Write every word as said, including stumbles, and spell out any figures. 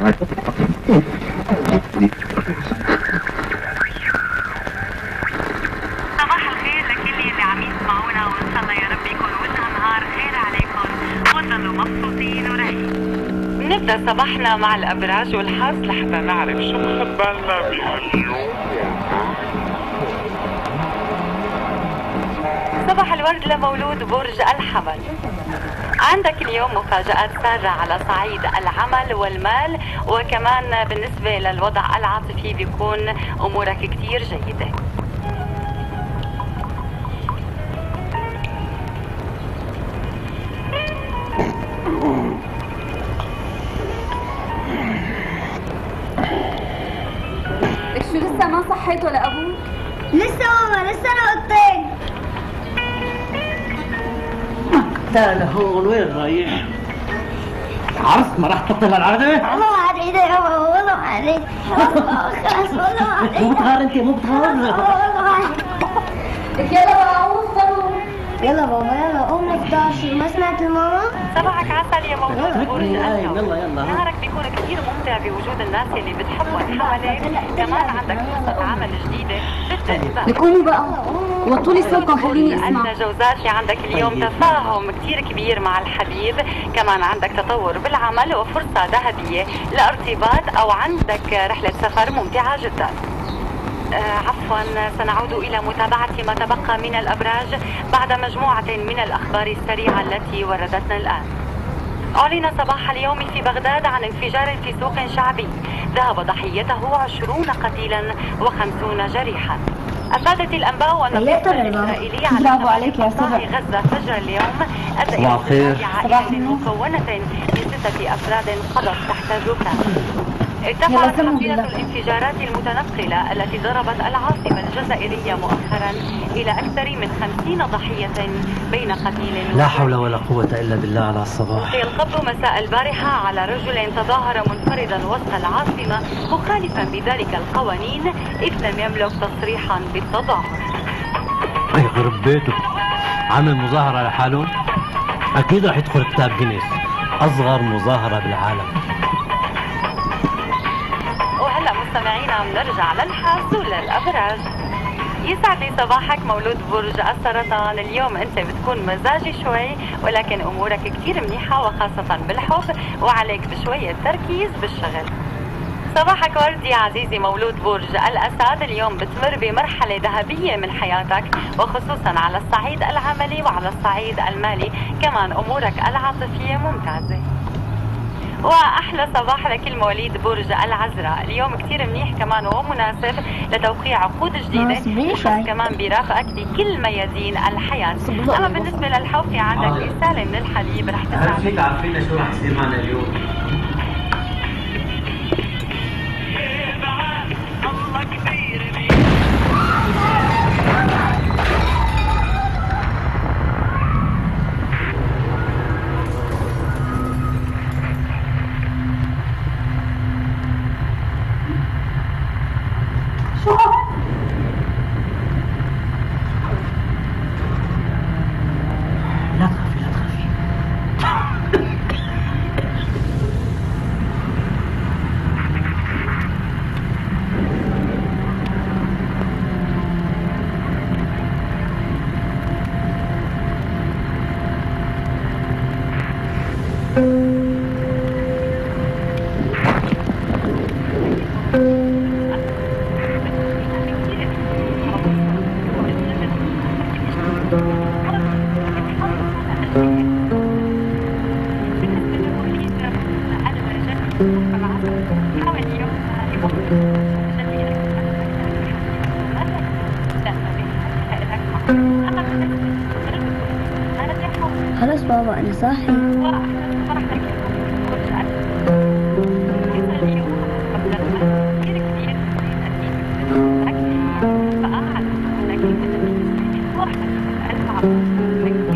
صباح الخير لكل اللي عم يسمعونا، وان شاء الله يا رب يكون وجه نهار خير عليكم وتضلوا مبسوطين ورايقين. نبدا صباحنا مع الابراج والحظ لحتى نعرف شو مخبالنا بهاليوم. صباح الورد لمولود برج الحمل. عندك اليوم مفاجآت سارة على صعيد العمل والمال، وكمان بالنسبة للوضع العاطفي بيكون أمورك كتير جيدة. لك شو لسه ما صحيت ولا أبوك؟ لسه ماما، لسه نقطتين. تعال هون، وين رايح؟ عرس ما راح تبطل هالعادة؟ والله ما عاد عيدة يا ماما، والله ما عاد عيدة. والله خلاص، والله ما عاد عيدة. مو بتغار انت، مو بتغار. والله ما عاد. لك يلا بقى عوض ضروري. يلا بابا يلا قوم نفطر. ما سمعت الماما؟ صباحك عسل يا مولود برج الحمل. يلا يلا. نهارك بيكون كثير ممتع بوجود الناس اللي بتحبهم حواليك، كمان عندك فرصة عمل جديدة بالتأكيد. لك قوموا بقى وطوا لي صوتكم خليني اسمع. الجوزاء في عندك اليوم تفاهم كثير كبير مع الحبيب، كمان عندك تطور بالعمل وفرصة ذهبية لارتباط او عندك رحلة سفر ممتعة جدا. آه عفوا، سنعود إلى متابعة ما تبقى من الأبراج بعد مجموعة من الأخبار السريعة التي وردتنا الآن. أعلن صباح اليوم في بغداد عن انفجار في سوق شعبي ذهب ضحيته عشرون قتيلا وخمسون جريحا. أفادت الأنباء أن القوات الإسرائيلية على قطاع غزة فجر اليوم أدى إلى عائلة مكونة من ستة أفراد قضت تحت الركام. ارتفعت حصيلة الانفجارات المتنقلة التي ضربت العاصمة الجزائرية مؤخرا إلى أكثر من خمسين ضحية بين قتيل لا حول ولا قوة إلا بالله على الصباح. القبض مساء البارحة على رجل تظاهر منفردا وسط العاصمة مخالفا بذلك القوانين إذ لم يملك تصريحا بالتظاهر. يخرب بيته، عامل مظاهرة لحاله؟ أكيد راح يدخل كتاب جينيس، أصغر مظاهرة بالعالم. وهلا مستمعينا بنرجع للحظ وللأبراج. يسعد لي صباحك مولود برج السرطان. اليوم انت بتكون مزاجي شوي، ولكن امورك كتير منيحة وخاصة بالحب، وعليك بشوية تركيز بالشغل. صباحك وردي عزيزي مولود برج الأسد. اليوم بتمر بمرحلة ذهبية من حياتك، وخصوصا على الصعيد العملي وعلى الصعيد المالي، كمان امورك العاطفية ممتازة. واحلى صباح لكل مواليد برج العذراء. اليوم كثير منيح كمان ومناسب لتوقيع عقود جديده، وحظ كمان بيرافقك بكل ميادين الحياه. اما بالنسبه للحب في عندك رساله من الحبيب رح تساعدك. هل فيك عارفين شو رح يصير معنا اليوم؟ الله كبير. لا تخافي لا تخافي. خلاص بابا أنا صاحي. فأعلم أنك